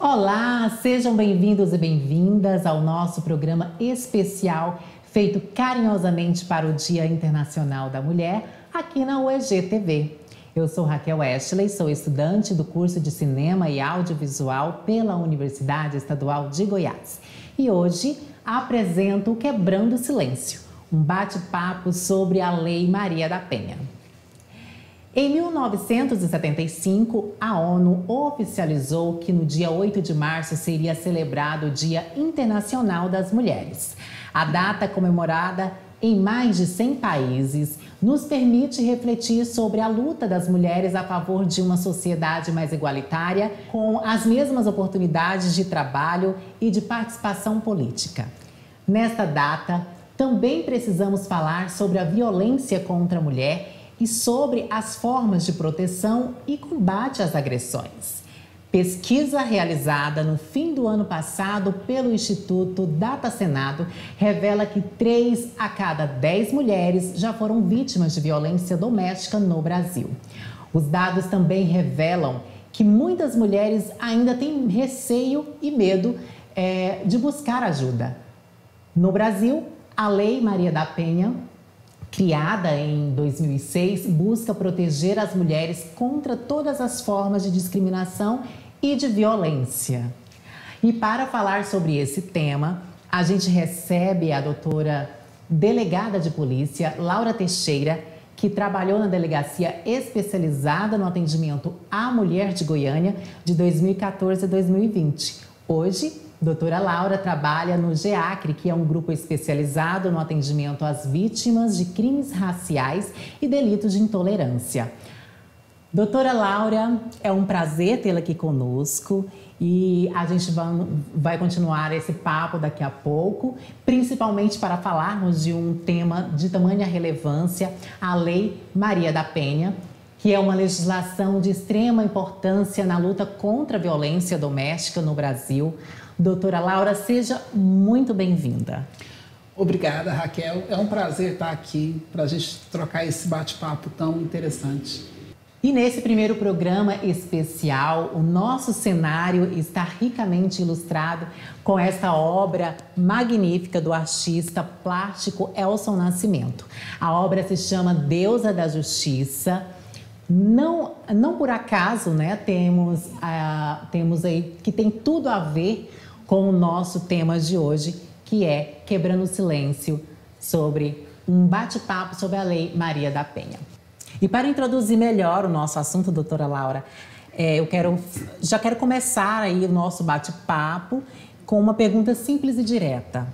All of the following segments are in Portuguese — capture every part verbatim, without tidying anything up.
Olá, sejam bem-vindos e bem-vindas ao nosso programa especial feito carinhosamente para o Dia Internacional da Mulher aqui na U E G T V. Eu sou Raquel Ashley, sou estudante do curso de Cinema e Audiovisual pela Universidade Estadual de Goiás. E hoje apresento o Quebrando o Silêncio, um bate-papo sobre a Lei Maria da Penha. Em mil novecentos e setenta e cinco, a ONU oficializou que no dia oito de março seria celebrado o Dia Internacional das Mulheres. A data, comemorada em mais de cem países, nos permite refletir sobre a luta das mulheres a favor de uma sociedade mais igualitária, com as mesmas oportunidades de trabalho e de participação política. Nesta data, também precisamos falar sobre a violência contra a mulher e sobre as formas de proteção e combate às agressões. Pesquisa realizada no fim do ano passado pelo Instituto Data Senado revela que três a cada dez mulheres já foram vítimas de violência doméstica no Brasil. Os dados também revelam que muitas mulheres ainda têm receio e medo é, de buscar ajuda. No Brasil, a Lei Maria da Penha, criada em dois mil e seis, busca proteger as mulheres contra todas as formas de discriminação e de violência. E para falar sobre esse tema, a gente recebe a doutora delegada de polícia, Laura Teixeira, que trabalhou na delegacia especializada no atendimento à mulher de Goiânia de dois mil e quatorze a dois mil e vinte. Hoje, doutora Laura trabalha no GEACRE, que é um grupo especializado no atendimento às vítimas de crimes raciais e delitos de intolerância. Doutora Laura, é um prazer tê-la aqui conosco e a gente vai, vai continuar esse papo daqui a pouco, principalmente para falarmos de um tema de tamanha relevância, a Lei Maria da Penha, que é uma legislação de extrema importância na luta contra a violência doméstica no Brasil. Doutora Laura, seja muito bem-vinda. Obrigada, Raquel. É um prazer estar aqui para a gente trocar esse bate-papo tão interessante. E nesse primeiro programa especial, o nosso cenário está ricamente ilustrado com esta obra magnífica do artista plástico Elson Nascimento. A obra se chama Deusa da Justiça. Não, não por acaso, né, temos, uh, temos aí que tem tudo a ver com o nosso tema de hoje, que é Quebrando o Silêncio, sobre um bate-papo sobre a Lei Maria da Penha. E para introduzir melhor o nosso assunto, doutora Laura, é, eu quero, já quero começar aí o nosso bate-papo com uma pergunta simples e direta.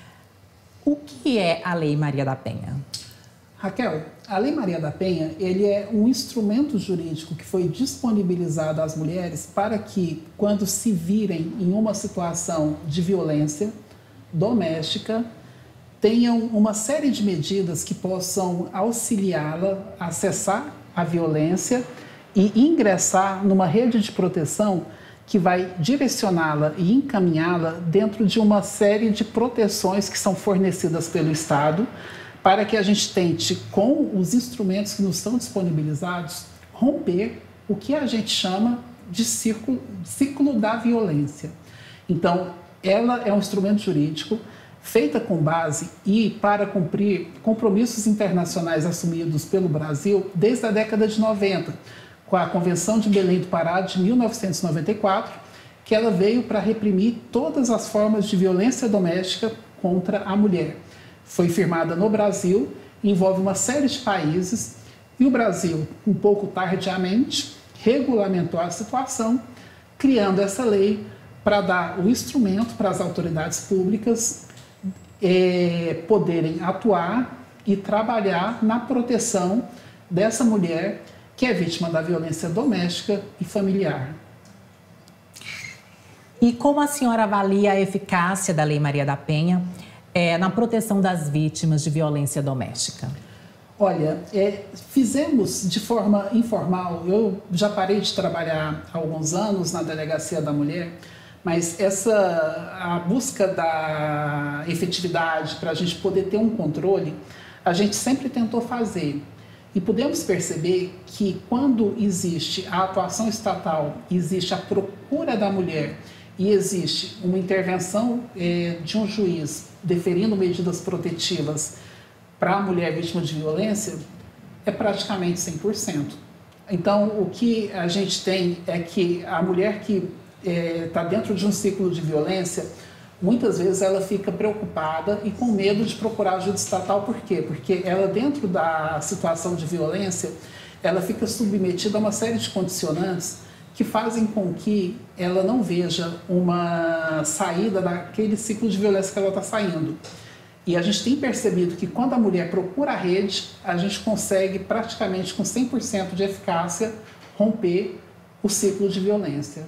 O que é a Lei Maria da Penha? Raquel, a Lei Maria da Penha, ele é um instrumento jurídico que foi disponibilizado às mulheres para que, quando se virem em uma situação de violência doméstica, tenham uma série de medidas que possam auxiliá-la a cessar a violência e ingressar numa rede de proteção que vai direcioná-la e encaminhá-la dentro de uma série de proteções que são fornecidas pelo Estado, para que a gente tente, com os instrumentos que nos são disponibilizados, romper o que a gente chama de círculo, ciclo da violência. Então, ela é um instrumento jurídico feita com base e para cumprir compromissos internacionais assumidos pelo Brasil desde a década de noventa, com a Convenção de Belém do Pará de mil novecentos e noventa e quatro, que ela veio para reprimir todas as formas de violência doméstica contra a mulher. Foi firmada no Brasil, envolve uma série de países e o Brasil, um pouco tardiamente, regulamentou a situação, criando essa lei para dar o instrumento para as autoridades públicas é, poderem atuar e trabalhar na proteção dessa mulher que é vítima da violência doméstica e familiar. E como a senhora avalia a eficácia da Lei Maria da Penha É, na proteção das vítimas de violência doméstica? Olha, é, fizemos de forma informal. Eu já parei de trabalhar há alguns anos na Delegacia da Mulher, mas essa, a busca da efetividade para a gente poder ter um controle, a gente sempre tentou fazer. E podemos perceber que quando existe a atuação estatal, existe a procura da mulher e existe uma intervenção eh, de um juiz deferindo medidas protetivas para a mulher vítima de violência, é praticamente cem por cento. Então, o que a gente tem é que a mulher que está é, dentro de um ciclo de violência, muitas vezes ela fica preocupada e com medo de procurar ajuda estatal. Por quê? Porque ela, dentro da situação de violência, ela fica submetida a uma série de condicionantes que fazem com que ela não veja uma saída daquele ciclo de violência que ela está saindo. E a gente tem percebido que quando a mulher procura a rede, a gente consegue praticamente com cem por cento de eficácia romper o ciclo de violência.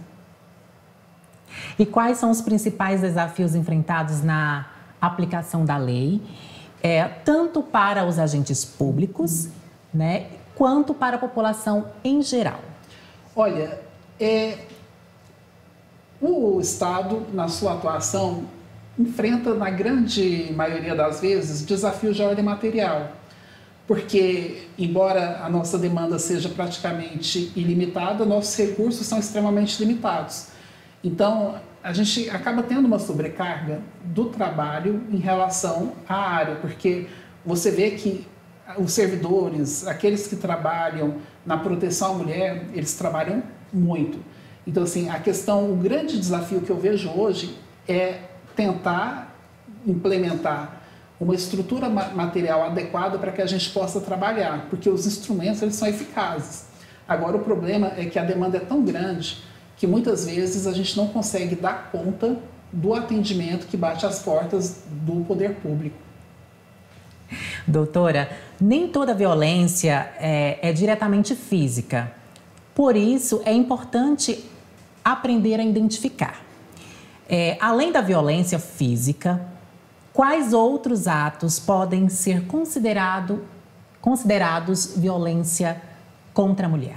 E quais são os principais desafios enfrentados na aplicação da lei, é, tanto para os agentes públicos, né, quanto para a população em geral? Olha, é, o Estado, na sua atuação, enfrenta, na grande maioria das vezes, desafios de ordem material. Porque, embora a nossa demanda seja praticamente ilimitada, nossos recursos são extremamente limitados. Então, a gente acaba tendo uma sobrecarga do trabalho em relação à área, porque você vê que os servidores, aqueles que trabalham na proteção à mulher, eles trabalham muito. Então, assim, a questão, o grande desafio que eu vejo hoje é tentar implementar uma estrutura material adequada para que a gente possa trabalhar, porque os instrumentos eles são eficazes. Agora, o problema é que a demanda é tão grande que muitas vezes a gente não consegue dar conta do atendimento que bate às portas do poder público. Doutora, nem toda violência é, é diretamente física. Por isso, é importante aprender a identificar. É, além da violência física, quais outros atos podem ser considerado, considerados violência contra a mulher?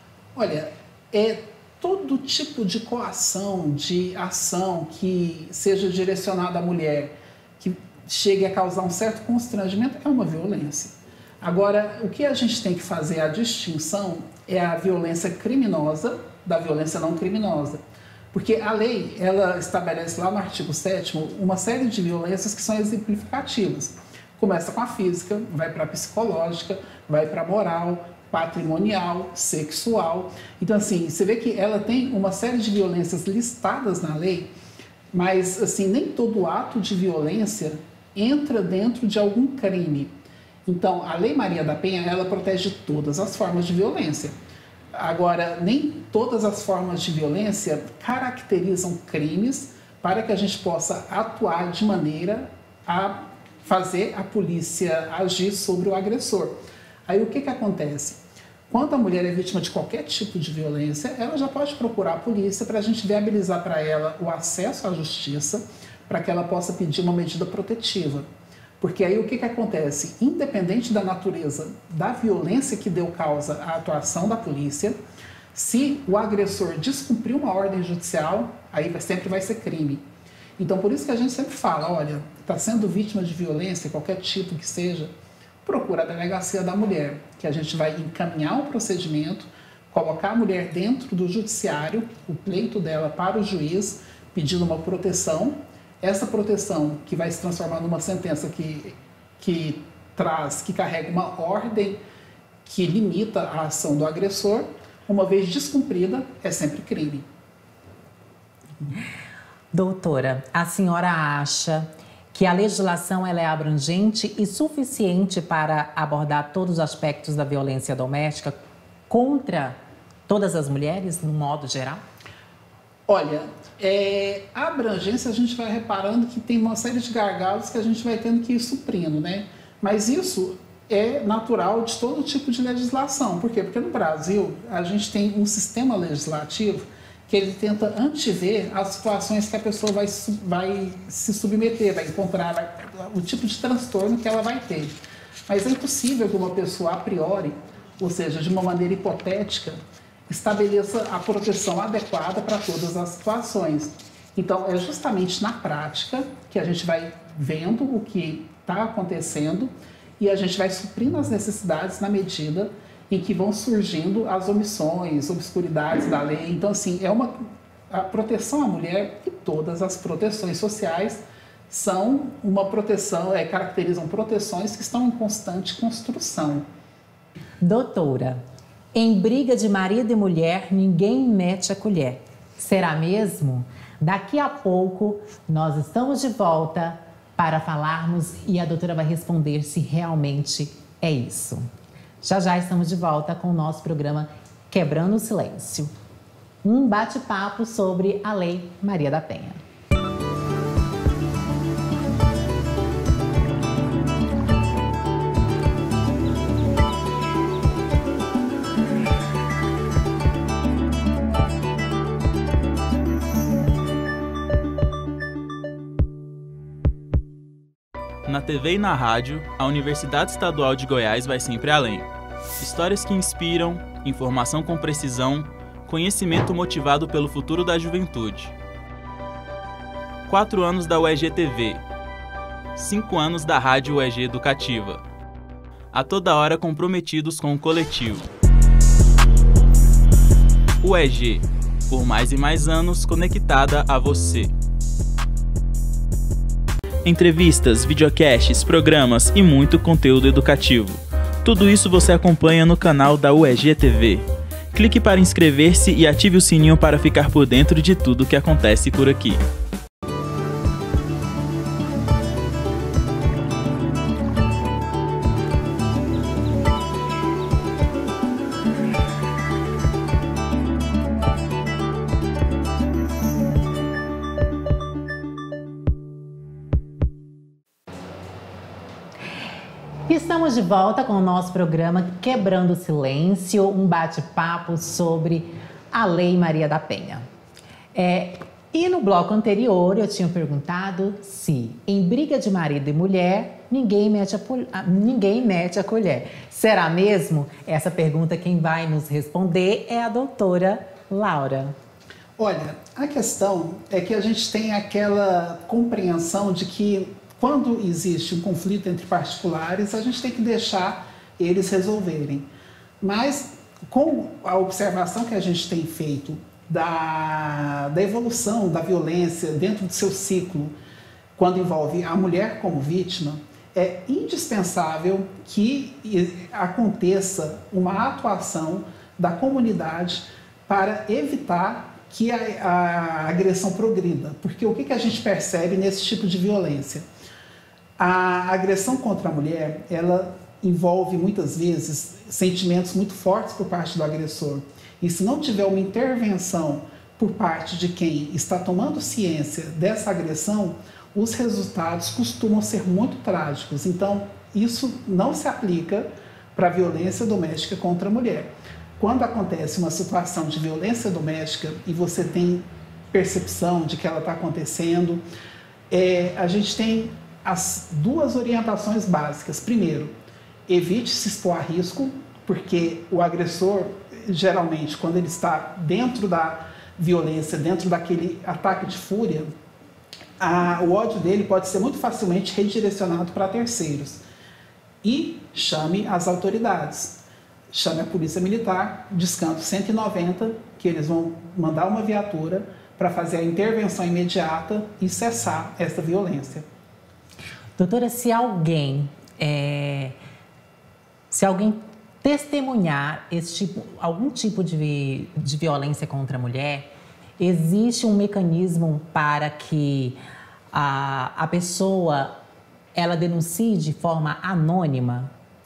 Olha, é todo tipo de coação, de ação que seja direcionada à mulher, que chegue a causar um certo constrangimento, é uma violência. Agora, o que a gente tem que fazer, a distinção, é a violência criminosa da violência não criminosa. Porque a lei, ela estabelece lá no artigo sétimo uma série de violências que são exemplificativas. Começa com a física, vai para a psicológica, vai para a moral, patrimonial, sexual. Então, assim, você vê que ela tem uma série de violências listadas na lei, mas, assim, nem todo ato de violência entra dentro de algum crime. Então, a Lei Maria da Penha, ela protege todas as formas de violência. Agora, nem todas as formas de violência caracterizam crimes para que a gente possa atuar de maneira a fazer a polícia agir sobre o agressor. Aí o que que acontece? Quando a mulher é vítima de qualquer tipo de violência, ela já pode procurar a polícia para a gente viabilizar para ela o acesso à justiça, para que ela possa pedir uma medida protetiva. Porque aí o que que acontece? Independente da natureza da violência que deu causa à atuação da polícia, se o agressor descumprir uma ordem judicial, aí sempre vai ser crime. Então, por isso que a gente sempre fala, olha, está sendo vítima de violência, qualquer tipo que seja, procura a delegacia da mulher, que a gente vai encaminhar um procedimento, colocar a mulher dentro do judiciário, o pleito dela para o juiz, pedindo uma proteção. Essa proteção que vai se transformar numa sentença que, que traz, que carrega uma ordem que limita a ação do agressor, uma vez descumprida, é sempre crime. Doutora, a senhora acha que a legislação ela é abrangente e suficiente para abordar todos os aspectos da violência doméstica contra todas as mulheres, no modo geral? Olha, é, a abrangência a gente vai reparando que tem uma série de gargalos que a gente vai tendo que ir suprindo, né? Mas isso é natural de todo tipo de legislação. Por quê? Porque no Brasil a gente tem um sistema legislativo que ele tenta antever as situações que a pessoa vai, vai se submeter, vai encontrar o tipo de transtorno que ela vai ter. Mas é impossível que uma pessoa a priori, ou seja, de uma maneira hipotética, estabeleça a proteção adequada para todas as situações. Então, é justamente na prática que a gente vai vendo o que está acontecendo e a gente vai suprindo as necessidades na medida em que vão surgindo as omissões, obscuridades da lei. Então, assim, é uma, a proteção à mulher e todas as proteções sociais são uma proteção, é, caracterizam proteções que estão em constante construção. Doutora, em briga de marido e mulher, ninguém mete a colher. Será mesmo? Daqui a pouco nós estamos de volta para falarmos e a doutora vai responder se realmente é isso. Já já estamos de volta com o nosso programa Quebrando o Silêncio. Um bate-papo sobre a Lei Maria da Penha. Na T V e na rádio, a Universidade Estadual de Goiás vai sempre além. Histórias que inspiram, informação com precisão, conhecimento motivado pelo futuro da juventude. Quatro anos da U E G T V. Cinco anos da Rádio U E G Educativa. A toda hora comprometidos com o coletivo. U E G, por mais e mais anos conectada a você. Entrevistas, videocasts, programas e muito conteúdo educativo. Tudo isso você acompanha no canal da U E G T V. Clique para inscrever-se e ative o sininho para ficar por dentro de tudo que acontece por aqui. Estamos de volta com o nosso programa Quebrando o Silêncio, um bate-papo sobre a Lei Maria da Penha. É, e no bloco anterior eu tinha perguntado se em briga de marido e mulher ninguém mete a, ninguém mete a colher. Será mesmo? Essa pergunta quem vai nos responder é a doutora Laura. Olha, a questão é que a gente tem aquela compreensão de que quando existe um conflito entre particulares, a gente tem que deixar eles resolverem. Mas, com a observação que a gente tem feito da, da evolução da violência dentro do seu ciclo, quando envolve a mulher como vítima, é indispensável que aconteça uma atuação da comunidade para evitar que a, a agressão progrida. Porque o que, que a gente percebe nesse tipo de violência? A agressão contra a mulher, ela envolve muitas vezes sentimentos muito fortes por parte do agressor. E se não tiver uma intervenção por parte de quem está tomando ciência dessa agressão, os resultados costumam ser muito trágicos. Então, isso não se aplica para a violência doméstica contra a mulher. Quando acontece uma situação de violência doméstica e você tem percepção de que ela está acontecendo, é, a gente tem as duas orientações básicas. Primeiro, evite se expor a risco, porque o agressor, geralmente, quando ele está dentro da violência, dentro daquele ataque de fúria, a, o ódio dele pode ser muito facilmente redirecionado para terceiros. E chame as autoridades. Chame a polícia militar, discando cento e noventa, que eles vão mandar uma viatura para fazer a intervenção imediata e cessar essa violência. Doutora, se alguém, é, se alguém testemunhar esse tipo, algum tipo de, de violência contra a mulher, existe um mecanismo para que a, a pessoa ela denuncie de forma anônima?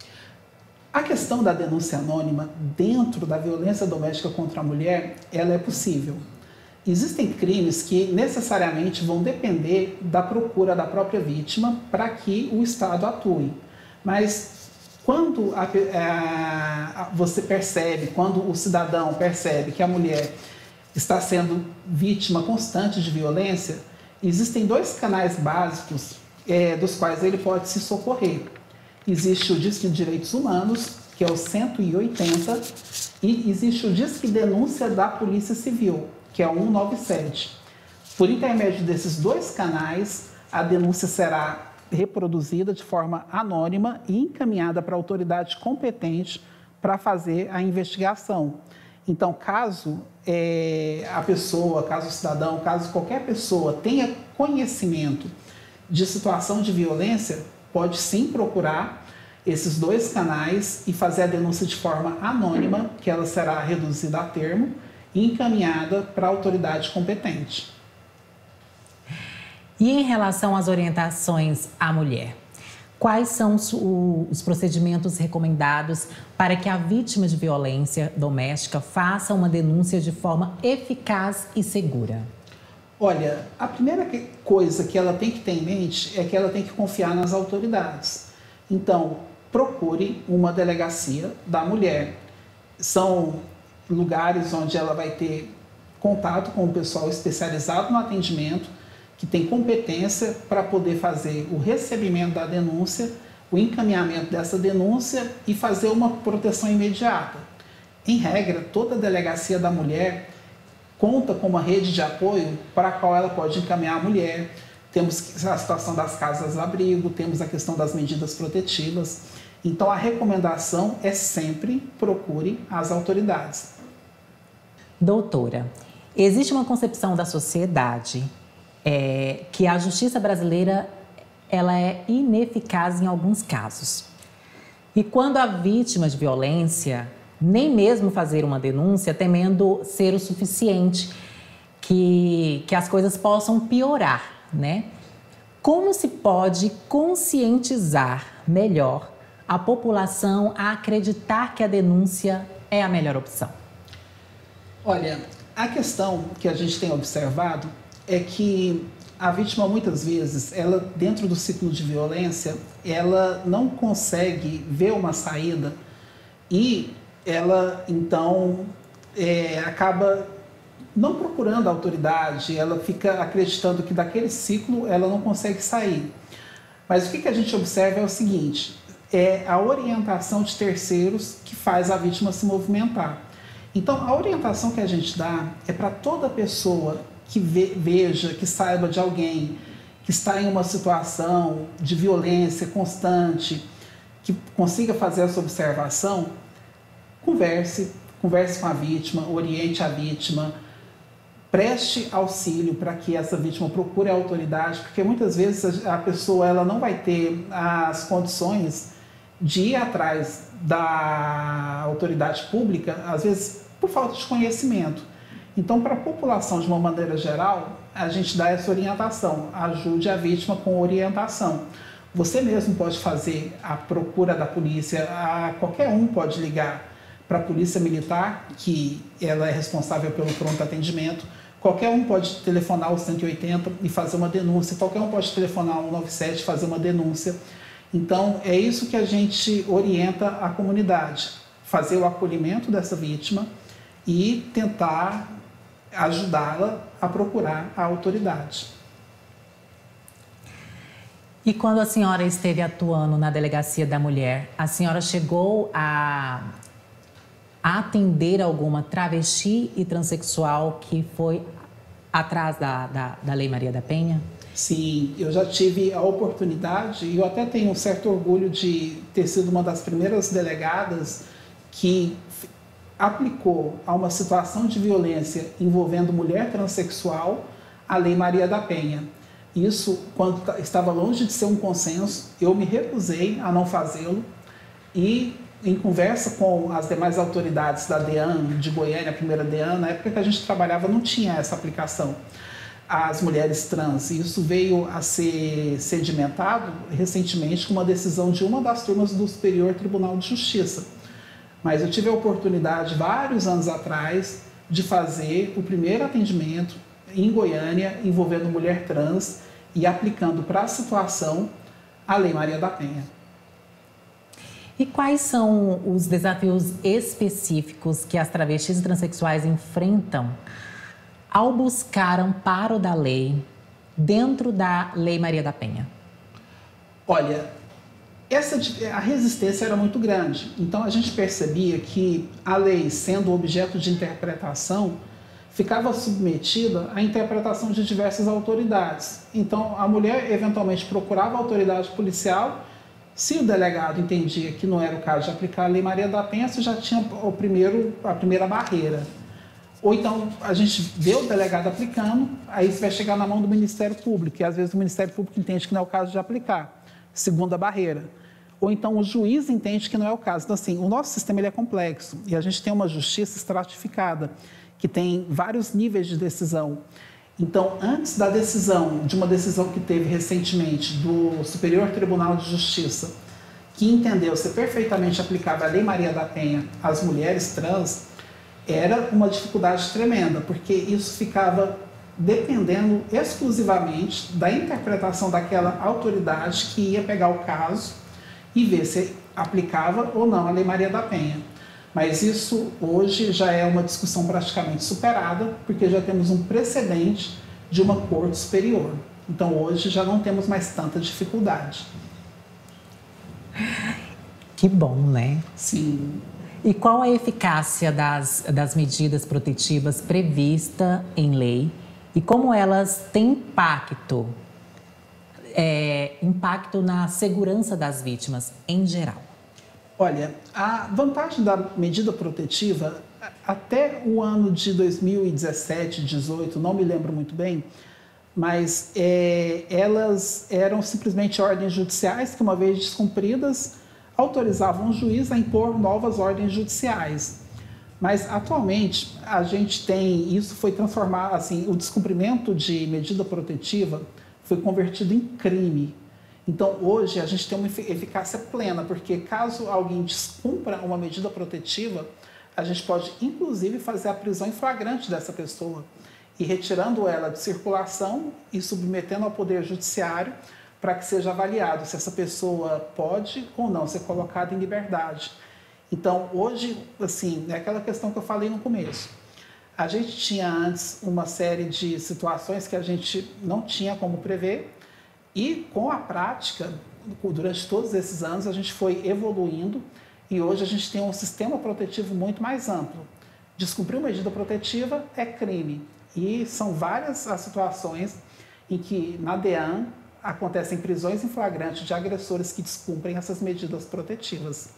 A questão da denúncia anônima dentro da violência doméstica contra a mulher, ela é possível. Existem crimes que necessariamente vão depender da procura da própria vítima para que o Estado atue. Mas quando a, a, você percebe, quando o cidadão percebe que a mulher está sendo vítima constante de violência, existem dois canais básicos é, dos quais ele pode se socorrer. Existe o Disque de Direitos Humanos, que é o cento e oitenta, e existe o Disque Denúncia da Polícia Civil, que é o cento e noventa e sete. Por intermédio desses dois canais, a denúncia será reproduzida de forma anônima e encaminhada para a autoridade competente para fazer a investigação. Então, caso é, a pessoa, caso o cidadão, caso qualquer pessoa tenha conhecimento de situação de violência, pode sim procurar esses dois canais e fazer a denúncia de forma anônima, que ela será reduzida a termo e encaminhada para a autoridade competente. E em relação às orientações à mulher, quais são os, os procedimentos recomendados para que a vítima de violência doméstica faça uma denúncia de forma eficaz e segura? Olha, a primeira coisa que ela tem que ter em mente é que ela tem que confiar nas autoridades. Então, procure uma delegacia da mulher. São lugares onde ela vai ter contato com o pessoal especializado no atendimento, que tem competência para poder fazer o recebimento da denúncia, o encaminhamento dessa denúncia e fazer uma proteção imediata. Em regra, toda delegacia da mulher conta com uma rede de apoio para a qual ela pode encaminhar a mulher. Temos a situação das casas-abrigo, temos a questão das medidas protetivas. Então, a recomendação é sempre procure as autoridades. Doutora, existe uma concepção da sociedade é, que a justiça brasileira ela é ineficaz em alguns casos. E quando a vítima de violência nem mesmo fazer uma denúncia, temendo ser o suficiente, que, que as coisas possam piorar, né? Como se pode conscientizar melhor a população a acreditar que a denúncia é a melhor opção? Olha, a questão que a gente tem observado é que a vítima, muitas vezes, ela, dentro do ciclo de violência, ela não consegue ver uma saída e ela, então, é, acaba não procurando a autoridade, ela fica acreditando que daquele ciclo ela não consegue sair. Mas o que, que a gente observa é o seguinte, é a orientação de terceiros que faz a vítima se movimentar. Então, a orientação que a gente dá é para toda pessoa que ve, veja, que saiba de alguém que está em uma situação de violência constante, que consiga fazer essa observação, converse, converse com a vítima, oriente a vítima, preste auxílio para que essa vítima procure a autoridade, porque muitas vezes a pessoa ela não vai ter as condições de ir atrás da autoridade pública, às vezes por falta de conhecimento. Então, para a população de uma maneira geral, a gente dá essa orientação, ajude a vítima com orientação. Você mesmo pode fazer a procura da polícia, a, qualquer um pode ligar para a polícia militar, que ela é responsável pelo pronto atendimento, qualquer um pode telefonar o cento e oitenta e fazer uma denúncia, qualquer um pode telefonar o cento e noventa e sete e fazer uma denúncia. Então, é isso que a gente orienta a comunidade, fazer o acolhimento dessa vítima e tentar ajudá-la a procurar a autoridade. E quando a senhora esteve atuando na Delegacia da Mulher, a senhora chegou a, a atender alguma travesti e transexual que foi atrás da, da, da Lei Maria da Penha? Sim, eu já tive a oportunidade e eu até tenho um certo orgulho de ter sido uma das primeiras delegadas que aplicou a uma situação de violência envolvendo mulher transexual a Lei Maria da Penha. Isso, quando estava longe de ser um consenso, eu me recusei a não fazê-lo e, em conversa com as demais autoridades da DEAN, de Goiânia, a primeira DEAN, na época que a gente trabalhava não tinha essa aplicação às mulheres trans. E isso veio a ser sedimentado recentemente com uma decisão de uma das turmas do Superior Tribunal de Justiça. Mas eu tive a oportunidade, vários anos atrás, de fazer o primeiro atendimento em Goiânia envolvendo mulher trans e aplicando para a situação a Lei Maria da Penha. E quais são os desafios específicos que as travestis e transexuais enfrentam ao buscar amparo da lei dentro da Lei Maria da Penha? Olha, essa, a resistência era muito grande. Então, a gente percebia que a lei, sendo objeto de interpretação, ficava submetida à interpretação de diversas autoridades. Então, a mulher eventualmente procurava a autoridade policial Se o delegado entendia que não era o caso de aplicar a Lei Maria da Penha, você já tinha o primeiro, a primeira barreira. Ou então a gente vê o delegado aplicando, aí você vai chegar na mão do Ministério Público, e às vezes o Ministério Público entende que não é o caso de aplicar. Segunda barreira. Ou então o juiz entende que não é o caso. Então, assim, o nosso sistema ele é complexo e a gente tem uma justiça estratificada, que tem vários níveis de decisão. Então, antes da decisão, de uma decisão que teve recentemente do Superior Tribunal de Justiça, que entendeu ser perfeitamente aplicável a Lei Maria da Penha às mulheres trans, era uma dificuldade tremenda, porque isso ficava dependendo exclusivamente da interpretação daquela autoridade que ia pegar o caso e ver se aplicava ou não a Lei Maria da Penha. Mas isso hoje já é uma discussão praticamente superada, porque já temos um precedente de uma corte superior. Então hoje já não temos mais tanta dificuldade. Que bom, né? Sim. E qual a eficácia das, das medidas protetivas previstas em lei e como elas têm impacto, é, impacto na segurança das vítimas em geral? Olha, a vantagem da medida protetiva, até o ano de dois mil e dezessete, dezoito, não me lembro muito bem, mas é, elas eram simplesmente ordens judiciais que, uma vez descumpridas, autorizavam o juiz a impor novas ordens judiciais. Mas, atualmente, a gente tem, isso foi transformado, assim, o descumprimento de medida protetiva foi convertido em crime. Então, hoje, a gente tem uma eficácia plena, porque caso alguém descumpra uma medida protetiva, a gente pode, inclusive, fazer a prisão em flagrante dessa pessoa e retirando ela de circulação e submetendo ao Poder Judiciário para que seja avaliado se essa pessoa pode ou não ser colocada em liberdade. Então, hoje, assim, é aquela questão que eu falei no começo. A gente tinha antes uma série de situações que a gente não tinha como prever e, com a prática, durante todos esses anos, a gente foi evoluindo e hoje a gente tem um sistema protetivo muito mais amplo. Descumprir uma medida protetiva é crime e são várias as situações em que, na DEAN, acontecem prisões em flagrante de agressores que descumprem essas medidas protetivas.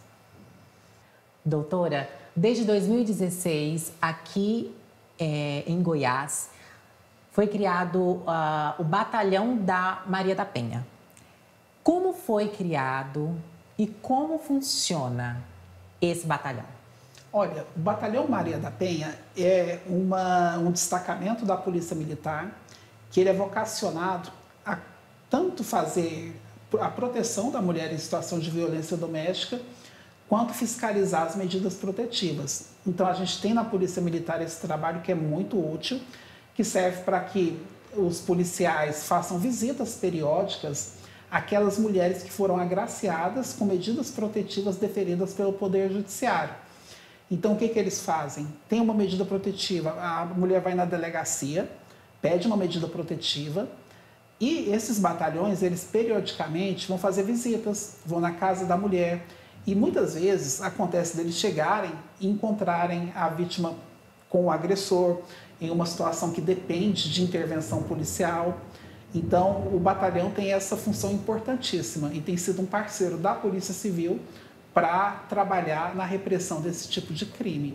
Doutora, desde dois mil e dezesseis, aqui é, em Goiás, foi criado uh, o Batalhão da Maria da Penha. Como foi criado e como funciona esse batalhão? Olha, o Batalhão Maria da Penha é uma, um destacamento da Polícia Militar que ele é vocacionado a tanto fazer a proteção da mulher em situação de violência doméstica, quanto fiscalizar as medidas protetivas. Então, a gente tem na Polícia Militar esse trabalho que é muito útil, que serve para que os policiais façam visitas periódicas àquelas mulheres que foram agraciadas com medidas protetivas deferidas pelo Poder Judiciário. Então, o que, que eles fazem? Tem uma medida protetiva, a mulher vai na delegacia, pede uma medida protetiva, e esses batalhões, eles periodicamente vão fazer visitas, vão na casa da mulher. E muitas vezes acontece deles chegarem e encontrarem a vítima com o agressor em uma situação que depende de intervenção policial. Então, o batalhão tem essa função importantíssima e tem sido um parceiro da Polícia Civil para trabalhar na repressão desse tipo de crime.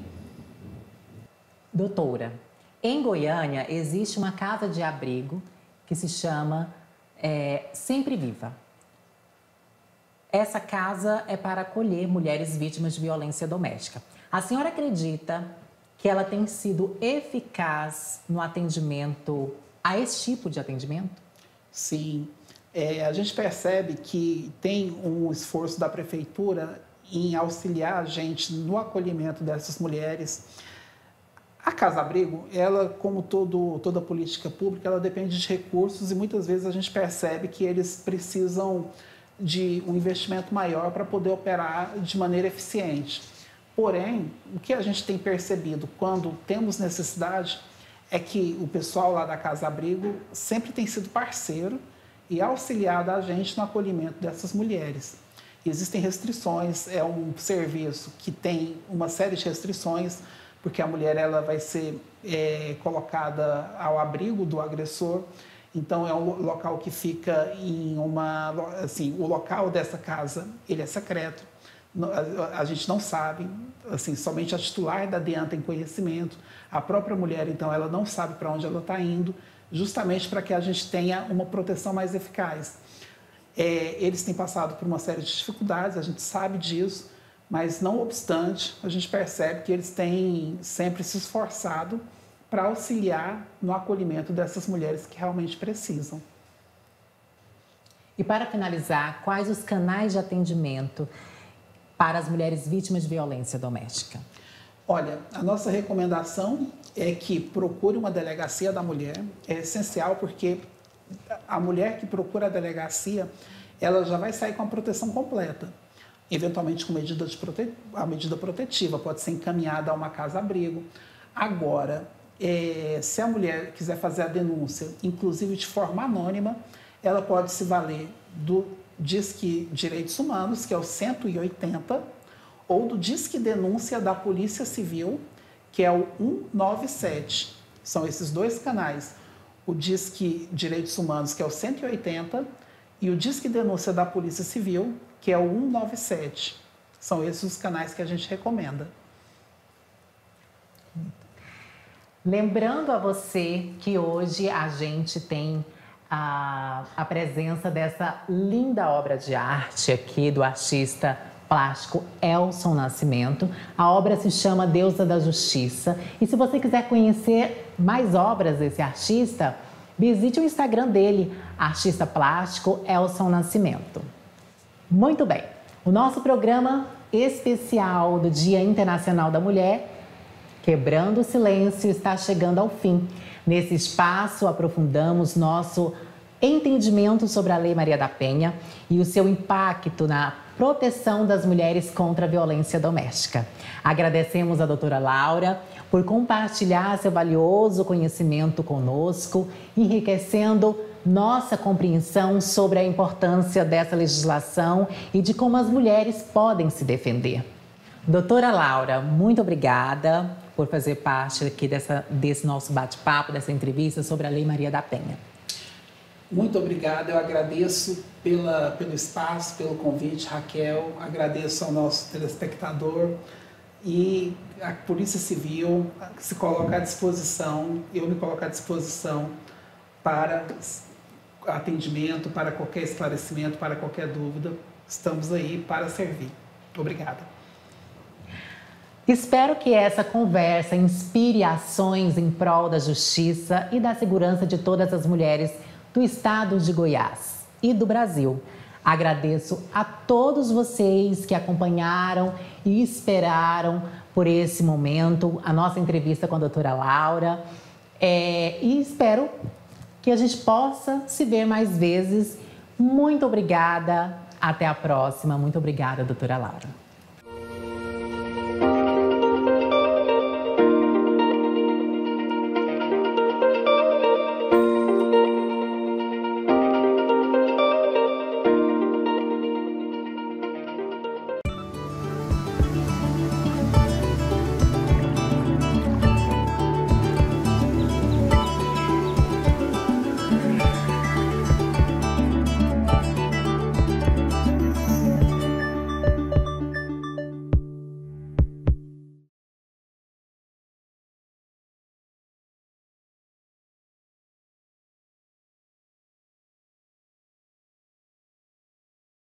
Doutora, em Goiânia existe uma casa de abrigo que se chama é, Sempre Viva. Essa casa é para acolher mulheres vítimas de violência doméstica. A senhora acredita que ela tem sido eficaz no atendimento, a esse tipo de atendimento? Sim. É, a gente percebe que tem um esforço da Prefeitura em auxiliar a gente no acolhimento dessas mulheres. A Casa-Abrigo, ela, como todo, toda política pública, ela depende de recursos e muitas vezes a gente percebe que eles precisam de um investimento maior para poder operar de maneira eficiente. Porém, o que a gente tem percebido quando temos necessidade é que o pessoal lá da Casa-Abrigo sempre tem sido parceiro e auxiliado a gente no acolhimento dessas mulheres. Existem restrições, é um serviço que tem uma série de restrições, porque a mulher ela vai ser é, colocada ao abrigo do agressor Então, é um local que fica em uma... Assim, o local dessa casa, ele é secreto. A gente não sabe, assim, somente a titular da DEAN tem conhecimento. A própria mulher, então, ela não sabe para onde ela está indo, justamente para que a gente tenha uma proteção mais eficaz. É, eles têm passado por uma série de dificuldades, a gente sabe disso, mas, não obstante, a gente percebe que eles têm sempre se esforçado para auxiliar no acolhimento dessas mulheres que realmente precisam. E para finalizar, quais os canais de atendimento para as mulheres vítimas de violência doméstica? Olha, a nossa recomendação é que procure uma delegacia da mulher. É essencial porque a mulher que procura a delegacia, ela já vai sair com a proteção completa. Eventualmente com medida de prote... a medida protetiva, pode ser encaminhada a uma casa-abrigo. Agora, é, se a mulher quiser fazer a denúncia, inclusive de forma anônima, ela pode se valer do Disque Direitos Humanos, que é o cento e oitenta, ou do Disque Denúncia da Polícia Civil, que é o cento e noventa e sete. São esses dois canais. O Disque Direitos Humanos, que é o cento e oitenta, e o Disque Denúncia da Polícia Civil, que é o cento e noventa e sete. São esses os canais que a gente recomenda. Lembrando a você que hoje a gente tem a, a presença dessa linda obra de arte aqui do artista plástico Elson Nascimento. A obra se chama Deusa da Justiça. E se você quiser conhecer mais obras desse artista, visite o Instagram dele, artista plástico Elson Nascimento. Muito bem, o nosso programa especial do Dia Internacional da Mulher, Quebrando o Silêncio, está chegando ao fim. Nesse espaço, aprofundamos nosso entendimento sobre a Lei Maria da Penha e o seu impacto na proteção das mulheres contra a violência doméstica. Agradecemos a doutora Laura por compartilhar seu valioso conhecimento conosco, enriquecendo nossa compreensão sobre a importância dessa legislação e de como as mulheres podem se defender. Doutora Laura, muito obrigada por fazer parte aqui dessa, desse nosso bate-papo, dessa entrevista sobre a Lei Maria da Penha. Muito obrigada, eu agradeço pela, pelo espaço, pelo convite, Raquel, agradeço ao nosso telespectador e a Polícia Civil se coloca à disposição, eu me coloco à disposição para atendimento, para qualquer esclarecimento, para qualquer dúvida, estamos aí para servir. Obrigada. Espero que essa conversa inspire ações em prol da justiça e da segurança de todas as mulheres do estado de Goiás e do Brasil. Agradeço a todos vocês que acompanharam e esperaram por esse momento, a nossa entrevista com a doutora Laura. É, e espero que a gente possa se ver mais vezes. Muito obrigada. Até a próxima. Muito obrigada, doutora Laura.